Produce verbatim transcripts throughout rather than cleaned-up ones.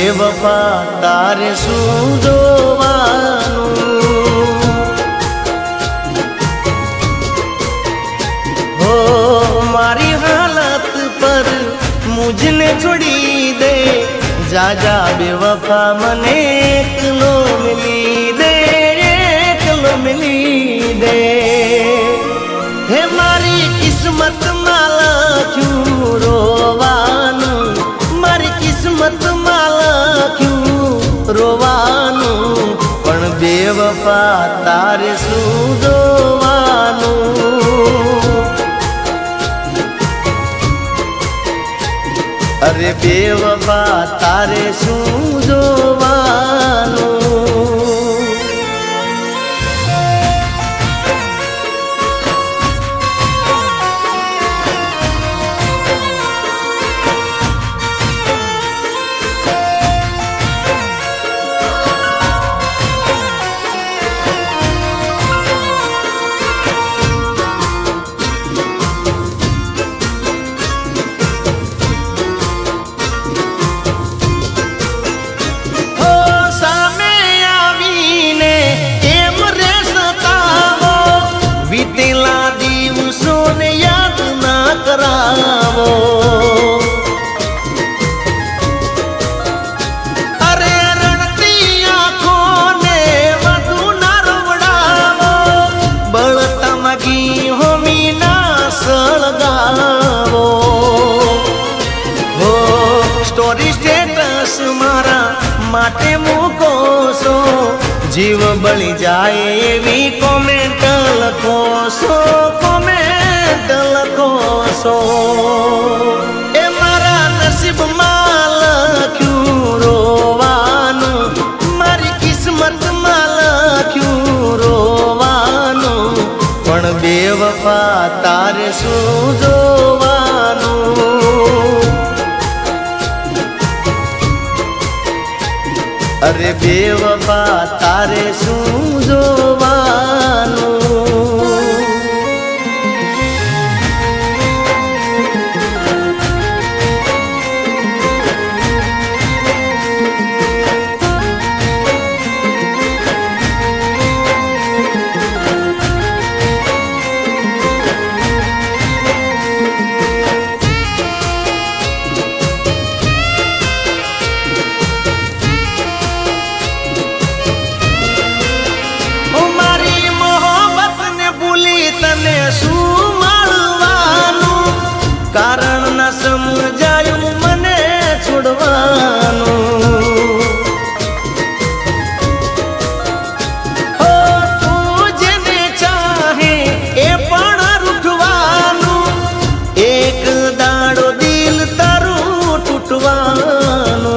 બેવફા તારે શું જોવાનું હો મારી હાલત પર મુझने છોડી દે જા જા બેવફા મને એકલો મિલી દે એકલો મિલી દે હે મારી કિસ્મત માં લખ્યું રોવાનું મારી કિસ્મત માં લખ્યું રોવાનું પણ બેવફા તારે શું જોવાનું અરે બેવફા તારે શું જોવાનું करावो अरे रड़ती आँखों ने वधु ना रवड़ावो बळता मगी होमी ना सळगावो हो स्टोरी स्टेटस मारा माटे मूको सो जीव बळी जाए एवी कॉमेंट लखो सो कॉमेंट लखो सो ए मारा नसीब मां लख्યું રોવાનું મારી કિસ્મત માં લખ્યું રોવાનું પણ બેવફા તારે શું જોવાનું અરે બેવફા તારે શું જોવાનું कारण न समझायु मने छोड़वानु हो तू जेने चाहे ए पण रूठवानु एक दाड़ो दिल तारू तूटवानु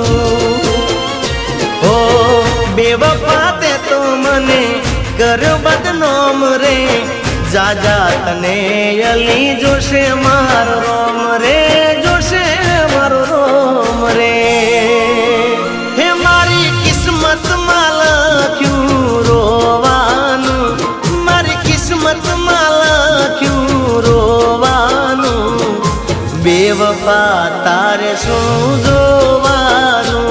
हो बेवफा ते तो मने कर बदनाम रे जा जा तने अली जोशे मारो रोम रे जोशे मारो रोम रे हे मारी किस्मत में लख्યું रोवानुं मारी किस्मत में लख्યું रोवानुं बेवफा तारे शुं जोवानुं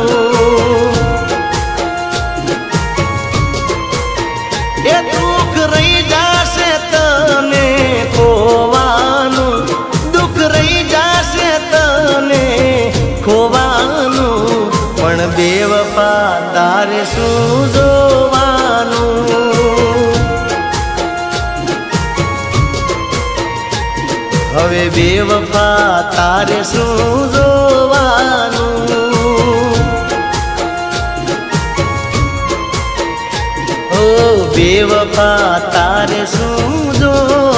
ए दुख रही जाशे तने खोवानुं दुख रही जाशे तने खोवानुं पण बेवफा तारे शुं जोवानुं हवे बेवफा तारे शुं जोवानुं बेवफा तारे शुं जोवानुं